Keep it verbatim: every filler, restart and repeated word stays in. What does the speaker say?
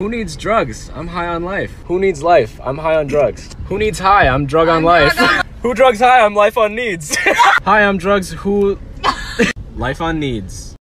Who needs drugs? I'm high on life. Who needs life? I'm high on drugs. Who needs high? I'm drug on life. Who drugs high? I'm life on needs. Hi, I'm drugs. Who... Life on needs.